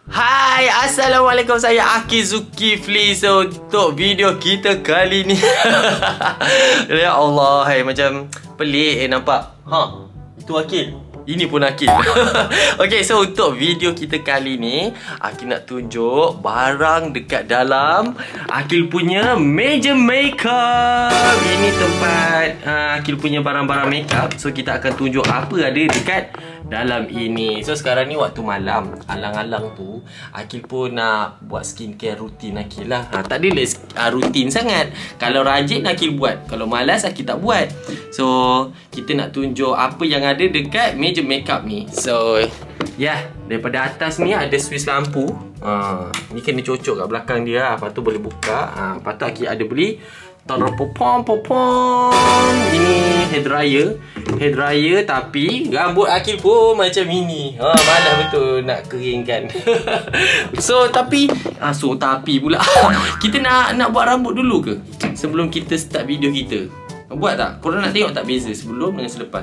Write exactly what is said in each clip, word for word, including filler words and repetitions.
Hai, Assalamualaikum, saya Aki Zulkifli. So, untuk video kita kali ni ya Allah, hai, macam pelik eh nampak. Ha, itu Akil. Ini pun Akil. Okay, so untuk video kita kali ni Akil nak tunjuk barang dekat dalam Akil punya meja makeup. Ini tempat uh, Akil punya barang-barang makeup. So kita akan tunjuk apa ada dekat dalam ini. So sekarang ni waktu malam, alang-alang tu Akil pun nak buat skincare rutin Akil lah. ha, Tak adalah uh, rutin sangat. Kalau rajin Akil buat, kalau malas Akil tak buat. So kita nak tunjuk apa yang ada dekat meja makeup ni. So ya, yeah, daripada atas ni ada Swiss lampu. ha, Ni kena cocok kat belakang dia. Lepas tu boleh buka. ha, Lepas tu Akil ada beli Popom popom. Ini hair dryer. Hair dryer tapi rambut Akil pun macam ini. Ha, malas betul nak keringkan. So tapi ah, So tapi pula kita nak nak buat rambut dulu ke sebelum kita start video kita? Buat tak? Korang nak tengok tak beza sebelum dengan selepas?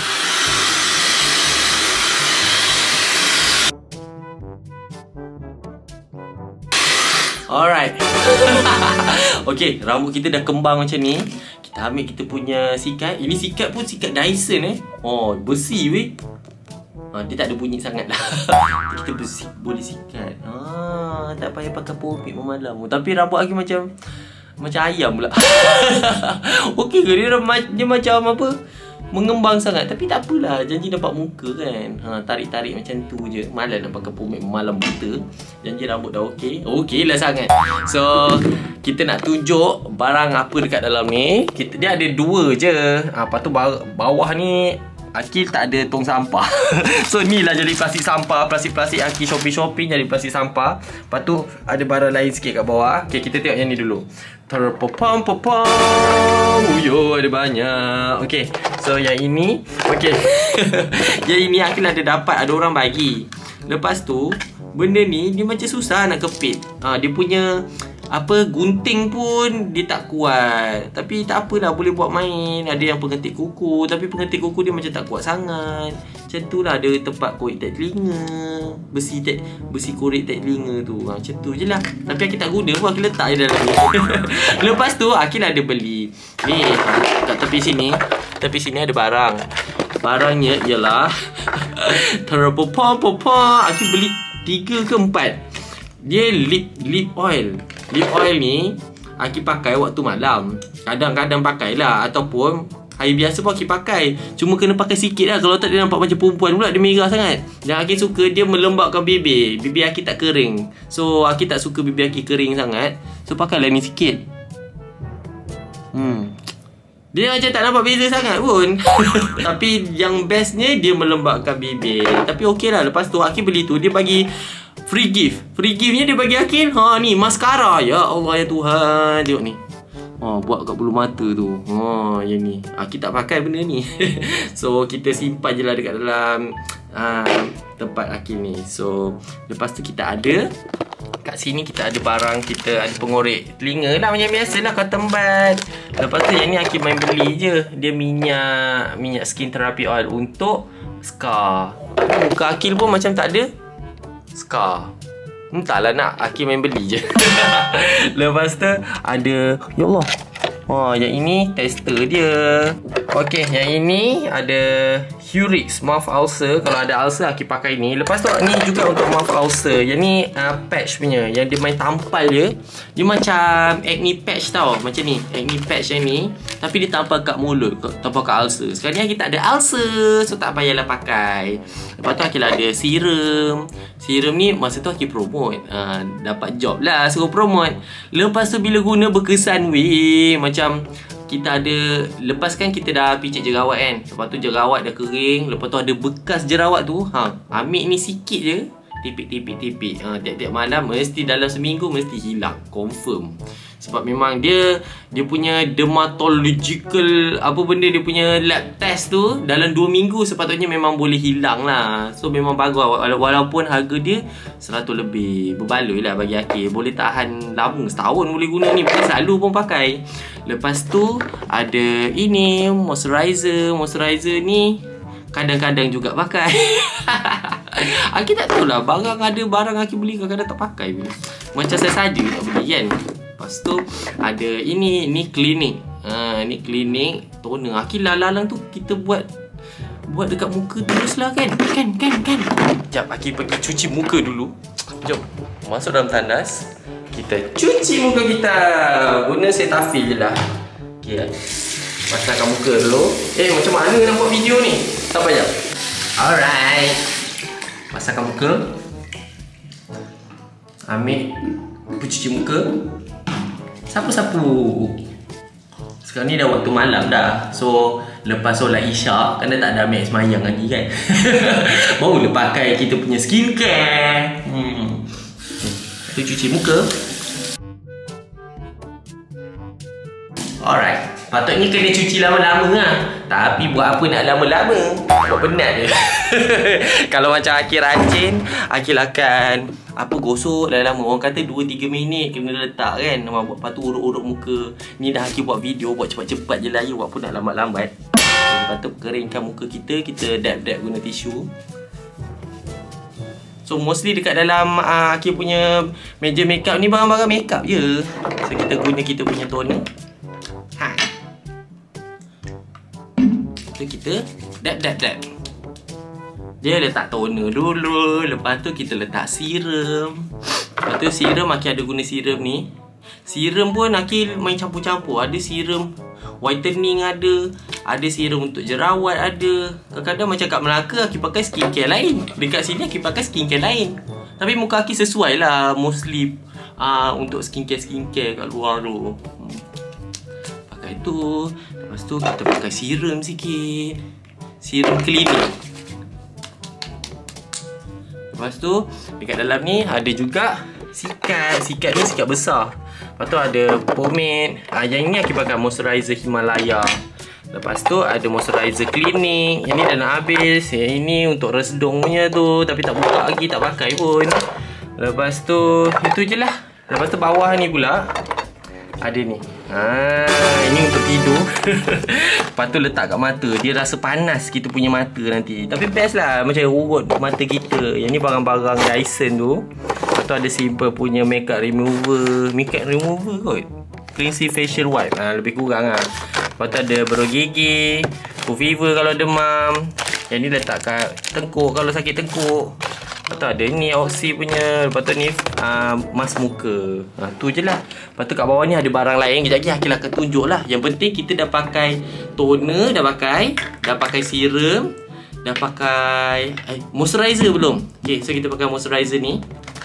Alright. Okay, rambut kita dah kembang macam ni. Kita ambil kita punya sikat. Ini sikat pun sikat Dyson eh. Oh, besi weh. ha, Dia tak ada bunyi sangat lah. Kita besi, boleh sikat. ha, Tak payah pakai pomade memalam. Tapi rambut lagi macam Macam ayam pula. Okay ke? Dia, dia macam apa, mengembang sangat. Tapi tak apalah, janji nampak muka kan. ha, Tarik-tarik macam tu je. Malas nak pakai pomade malam buta. Janji rambut dah okey. Okey lah sangat. So kita nak tunjuk barang apa dekat dalam ni. kita, Dia ada dua je. ha, Lepas tu bawah ni Akil tak ada tong sampah. So ni lah jadi plastik sampah. Plastik-plastik Akil shopping-shopping jadi plastik sampah. Lepas tu ada barang lain sikit kat bawah. Okay, kita tengok yang ni dulu. Terpopom popom. Uyo, ada banyak. Okay, so yang ini, okay. Yang ini Akil ada dapat, ada orang bagi. Lepas tu benda ni dia macam susah nak kepit. ha, Dia punya apa, gunting pun dia tak kuat. Tapi tak apalah, boleh buat main. Ada yang pengetik kuku, tapi pengetik kuku dia macam tak kuat sangat. Macam tu lah. Ada tempat korek tak telinga, Besi tak, besi korek tak telinga tu. ha, Macam tu je lah. Tapi Akil tak guna pun, Akil letak je dalam ni. Lepas tu Akil ada beli ni kat tepi sini. Tepi sini ada barang. Barangnya ialah terpopom-popom. Akil beli tiga ke empat. Dia lip lip oil. Lip oil ni Akil pakai waktu malam. Kadang-kadang pakai lah, ataupun hari biasa pun Akil pakai. Cuma kena pakai sikit lah. Kalau tak dia nampak macam perempuan pula. Dia merah sangat. Dan Akil suka dia melembabkan bibir. Bibir Akil tak kering. So Akil tak suka bibir Akil kering sangat. So pakailah ni sikit. Hmm Dia macam tak nampak beza sangat pun. Tapi yang bestnya dia melembabkan bibir. Tapi okey lah. Lepas tu Akil beli tu, dia bagi free gift. Free giftnya dia bagi Akil, ha ni maskara. Ya Allah ya Tuhan. Tengok ni. Ha, buat kat bulu mata tu. Ha, yang ni. Akil tak pakai benda ni. So kita simpan je lah dekat dalam uh, tempat Akil ni. So lepas tu kita ada kat sini, kita ada barang. Kita ada pengorek telinga lah macam biasa lah, cotton bud. Lepas tu yang ni Akil main beli je. Dia minyak Minyak skin therapy oil untuk scar. Muka Akil pun macam tak ada scar. Entahlah nak, Akil main beli je. Lepas tu ada, ya Allah, oh, yang ini tester dia. Okey, yang ini ada Hurix mouth ulcer. Kalau ada ulcer Akil pakai ni. Lepas tu ni juga untuk mouth ulcer. Yang ni uh, patch punya, yang dia main tampal je. Dia macam acne patch tau. Macam ni, acne patch yang ni. Tapi dia tampal kat mulut, tampal kat ulcer. Sekarang ni Akil tak ada ulcer, so tak payahlah pakai. Lepas tu Akil ada serum. Serum ni masa tu Akil promote. uh, Dapat job lah, suruh promote. Lepas tu bila guna berkesan weh. Macam kita ada, lepas kan kita dah picit jerawat kan. Lepas tu jerawat dah kering. Lepas tu ada bekas jerawat tu. ha, Ambil ni sikit je, tipik-tipik-tipik. ha, Tiap-tiap malam mesti dalam seminggu mesti hilang, confirm. Sebab memang dia Dia punya dermatological apa benda, dia punya lab test tu dalam dua minggu sepatutnya memang boleh hilang lah. So memang bagus. Walaupun harga dia seratus lebih, berbaloi lah bagi Akil. Boleh tahan lama, setahun boleh guna ni. Bukan selalu pun pakai. Lepas tu ada ini moisturizer. Moisturizer ni kadang-kadang juga pakai. Aki tak tahulah, barang ada barang Aki beli kadang-kadang tak pakai pun. Macam saya saja tak beli kan. Lepas tu ada ini, ni klinik. Ha, ni klinik toner. Aki lalang tu kita buat buat dekat muka terus lah kan. Kan, kan, kan. Sekejap, Aki pergi cuci muka dulu. Jom, masuk dalam tandas. Kita cuci muka kita. Guna Cetaphil je lah. Okay, pasangkan muka dulu. Eh, macam mana nak buat video ni? Tak payah. Alright. Pasangkan muka. Ambil pencuci muka. Sapu-sapu. Sekarang ni dah waktu malam dah. So, lepas solat isyak, kan dah tak ada ambil semayang lagi kan. Barulah pakai kita punya skincare. Hmm. Kita cuci muka. Alright. Patutnya kena cuci lama-lama lah. Tapi buat apa nak lama-lama? Buat penat je. Kalau macam Akil rajin, Akil akan apa gosok lama-lama. Orang kata dua tiga minit kena letak kan. Lepas tu urut-urut muka. Ni dah Akil buat video, buat cepat-cepat je lah. Buat pun nak lambat-lambat. Lepas tu keringkan muka kita. Kita dab-dab guna tisu. So mostly dekat dalam uh, Akil punya meja makeup ni barang-barang makeup je. So kita guna kita punya toner. Ha. So kita dab-dab-dab. Dia letak toner dulu. Lepas tu kita letak serum. Lepas tu serum Akil ada guna serum ni. Serum pun Akil main campur-campur. Ada serum whitening ada. Ada serum untuk jerawat ada. Kadang-kadang macam kat Melaka Akil pakai skincare lain. Dekat sini Akil pakai skincare lain. Tapi muka Akil sesuai lah. Mostly uh, untuk skincare-skincare kat luar tu. hmm. Pakai tu. Lepas tu kita pakai serum sikit. Serum klinik. Lepas tu dekat dalam ni ada juga sikat. Sikat ni sikat besar. Lepas tu ada pomade. ah, Yang ni Akil pakai moisturizer Himalaya. Lepas tu ada moisturizer klinik. Yang ni dah nak habis. Yang ini untuk resdung punya tu. Tapi tak buka lagi, tak pakai pun. Lepas tu itu je lah. Lepas tu bawah ni pula ada ni. Ha, ini untuk tidur. Lepas tu letak kat mata. Dia rasa panas kita punya mata nanti. Tapi best lah. Macam urut mata kita. Yang ni barang-barang Dyson tu. Lepas tu ada simple punya makeup remover. Makeup remover kot. Cleansing facial wipe. Ha, lebih kurang lah. Lepas tu ada beruk gigi. Full fever kalau demam. Yang ni letak kat tengkuk kalau sakit tengkuk. Lepas tu ada ni Oxy punya. Lepas tu ni uh, mask muka. Ha, tu je lah. Lepas tu kat bawah ni ada barang lain. Kejap lagi Akil akan tunjuk lah. Yang penting kita dah pakai toner. Dah pakai. Dah pakai serum. Dah pakai eh, moisturizer belum. Okay, so kita pakai moisturizer ni.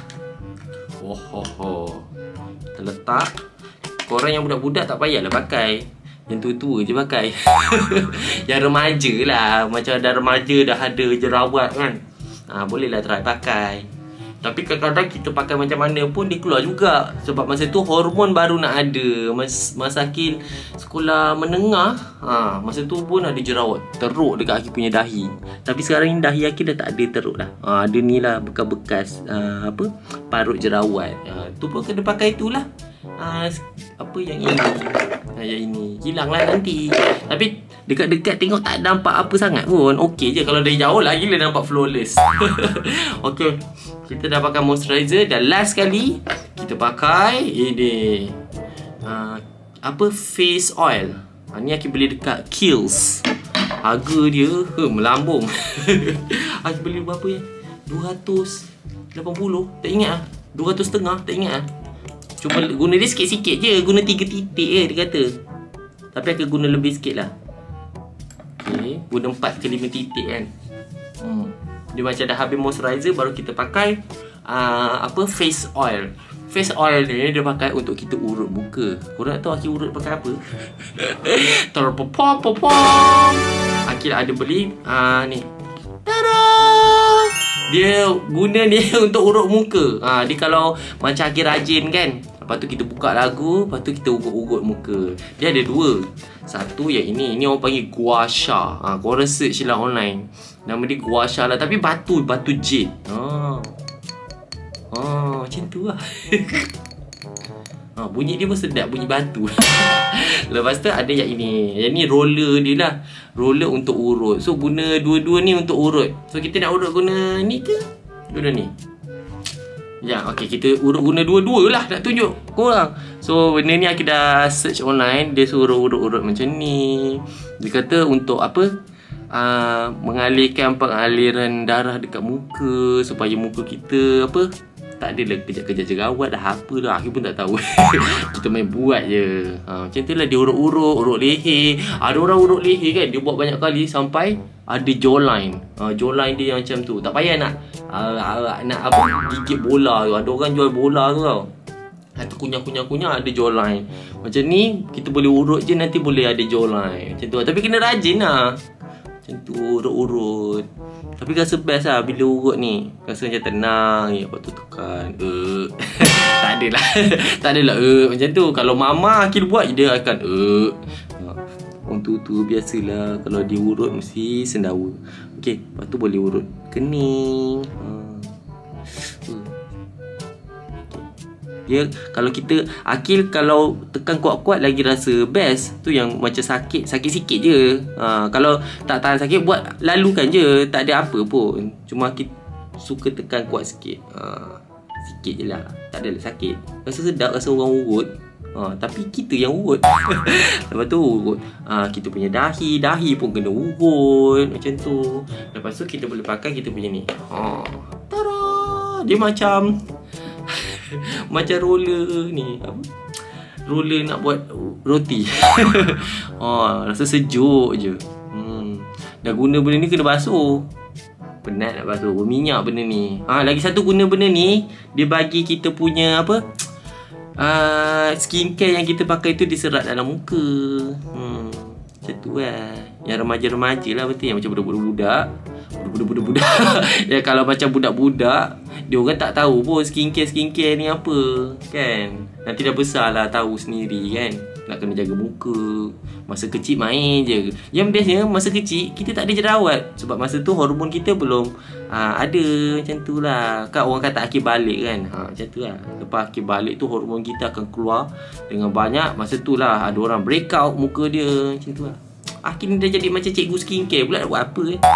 Oh, oh, oh. Kita letak. Korang yang budak-budak tak payahlah pakai. Yang tua-tua je pakai. Yang remaja lah. Macam dah remaja dah ada jerawat kan. Ha, bolehlah try pakai. Tapi kadang-kadang kita pakai macam mana pun dia keluar juga. Sebab masa tu hormon baru nak ada. Mas, masa Akil sekolah menengah, ha, masa tu pun ada jerawat teruk dekat Akil punya dahi. Tapi sekarang ni dahi Akil dah tak ada teruk dah. Ha, ada ni lah bekas-bekas uh, apa parut jerawat. Ha, tu pun kena pakai itulah. Ha, apa yang ini? Ha, yang ini hilanglah nanti. Tapi dekat-dekat tengok tak nampak apa sangat pun. Okey je. Kalau dari jauh lah gila nampak flawless. Okey. Kita dah pakai moisturizer. Dan last kali kita pakai ini uh, apa face oil. Ha, ni Akil beli dekat Kiehl's. Harga dia huh, melambung. Akil beli berapa ya? dua ratus lapan puluh. Tak ingat ah. dua ratus setengah. Tak ingat ah. Cuma guna dia sikit-sikit je. Guna tiga titik je dia kata. Tapi Akil guna lebih sikit lah. Okay, guna empat ke lima titik kan. hmm. Dia macam dah habis moisturizer. Baru kita pakai uh, apa face oil. Face oil ni dia pakai untuk kita urut muka. Korang tahu Akil urut pakai apa? Terpopom-popom. Akil ada beli uh, ni. Tada! Dia guna dia untuk urut muka. ha, Dia kalau macam Akil rajin kan. Lepas tu kita buka lagu. Lepas tu kita urut-urut muka. Dia ada dua. Satu yang ini. Ini orang panggil Gua Sha. ha, Korang search lah online. Nama dia Gua Sha lah. Tapi batu Batu jade. ha. Oh, macam tu lah. ha, bunyi dia pun sedap, bunyi batu. Lepas tu ada yang ini. Yang ni roller dia lah. Roller untuk urut. So guna dua-dua ni untuk urut. So kita nak urut guna ni ke? Guna ni. Ya, okey, kita urut guna dua-dua lah nak tunjuk korang. So benda ni aku dah search online. Dia suruh urut-urut macam ni. Dia kata untuk apa? Uh, mengalirkan pengaliran darah dekat muka supaya muka kita apa tak adalah kejap-kejap jerawat dah apa dah. Aku pun tak tahu. Kita main buat je. Ha, macam tu lah dia urut-urut, urut leher. Ada orang urut leher kan, dia buat banyak kali sampai ada jawline. Ha, jawline dia yang macam tu. Tak payah nak uh, nak apa gigit bola tu. Ada orang jual bola tu tau. Atau kunyah-kunyah-kunyah ada jawline. Macam ni kita boleh urut je, nanti boleh ada jawline. Macam tu. Tapi kena rajin lah. Macam tu urut-urut. Tapi rasa best lah bila urut ni. Rasa macam tenang je. Lepas tu tekan uh. Tak adalah. Tak adalah uh. Macam tu. Kalau mama Akil buat, dia akan uh. Orang tu tu biasalah. Kalau dia urut mesti sendawa. Okay, lepas tu boleh urut kening. uh. Dia kalau kita Akil kalau tekan kuat-kuat lagi rasa best. Tu yang macam sakit, sakit sikit je. Ha, kalau tak tahan sakit buat lalukan je, tak ada apa pun. Cuma Akil suka tekan kuat sikit. Ha, sikit je lah. Tak ada sakit. Rasa sedap rasa orang urut. Ha, tapi kita yang urut. Lepas tu urut. Ha, kita punya dahi, dahi pun kena urut macam tu. Lepas tu kita boleh pakai kita punya ni. Ha, tada! Dia macam macam roller ni apa? Roller nak buat roti. Oh, rasa sejuk je. Hmm. Dah guna benda ni kena basuh. Penat nak basuh, berminyak benda ni. Ah, lagi satu guna benda ni, dia bagi kita punya apa? Uh, skincare yang kita pakai tu diserat dalam muka. Hmm. Macam tu lah. Yang remaja-remaja lah betul, yang macam budak-budak. Budak-budak-budak. Ya kalau macam budak-budak, dia orang tak tahu pun skincare-skincare ni apa, kan? Nanti dah besar lah tahu sendiri kan. Nak kena jaga muka. Masa kecil main je. Yang bestnya masa kecil kita tak ada jerawat. Sebab masa tu hormon kita belum aa, ada macam tu lah. Kan orang kata akhir balik kan. Ha, macam tu lah. Lepas akhir balik tu hormon kita akan keluar dengan banyak. Masa tu lah ada orang breakout muka dia. Macam tu lah. Akil ni dah jadi macam cikgu skincare pula nak buat apa eh.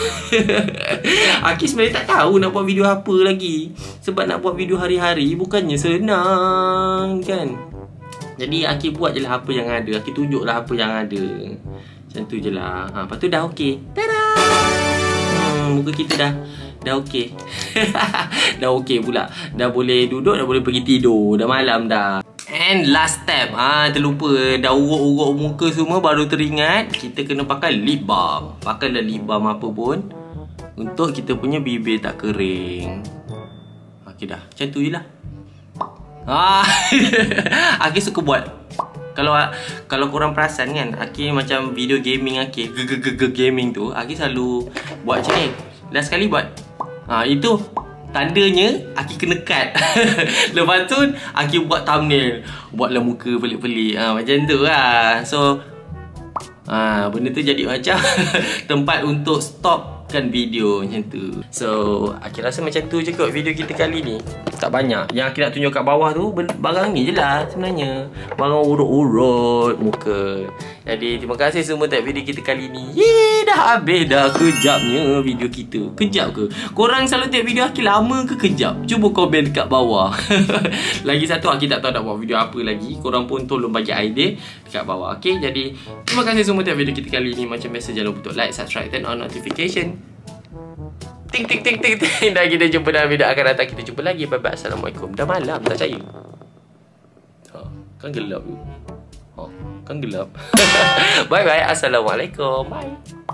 Akil sebenarnya tak tahu nak buat video apa lagi. Sebab nak buat video hari-hari bukannya senang kan. Jadi Akil buat je lah apa yang ada. Akil tunjuk lah apa yang ada. Macam tu je lah. Ha, lepas tu dah okey. Tada! Hmm, muka kita dah Dah okey. Dah okey pula. Dah boleh duduk, dah boleh pergi tidur. Dah malam dah. And last step, ah ha, terlupa. Dah urut-urut muka semua, baru teringat kita kena pakai lip balm. Pakailah lip balm apa pun untuk kita punya bibir tak kering. Okey dah, macam tu je lah. Ah, Akil suka buat. Kalau kalau korang perasan kan, Akil macam video gaming Akil, ge-ge-ge gaming tu, Akil selalu buat macam ni. Last kali buat. Ah ha, itu tandanya Akil kena cut. Lepas tu Akil buat thumbnail, buatlah muka pelik-pelik. Ha, macam tu lah. So ha, benda tu jadi macam tempat untuk stopkan video macam tu. So Akil rasa macam tu je kot video kita kali ni. Tak banyak. Yang Akil nak tunjuk kat bawah tu barang ni je lah sebenarnya. Barang urut-urut muka. Jadi terima kasih semua tengok video kita kali ni. Yeay, dah habis dah. Kejapnya video kita. Kejap ke? Korang selalu tengok video Akil lama ke kejap? Cuba komen dekat bawah. Lagi satu Akil tak tahu nak buat video apa lagi. Korang pun tolong bagi idea dekat bawah. Okay, jadi terima kasih semua tengok video kita kali ni. Macam biasa jangan lupa untuk like, subscribe, turn on notification. Ting ting ting ting ting. Dan kita jumpa dalam video akan datang. Kita jumpa lagi. Bye bye. Assalamualaikum. Dah malam tak percaya. Ha, kan gelap tu. Kan gelap. Bye bye. Assalamualaikum. Bye.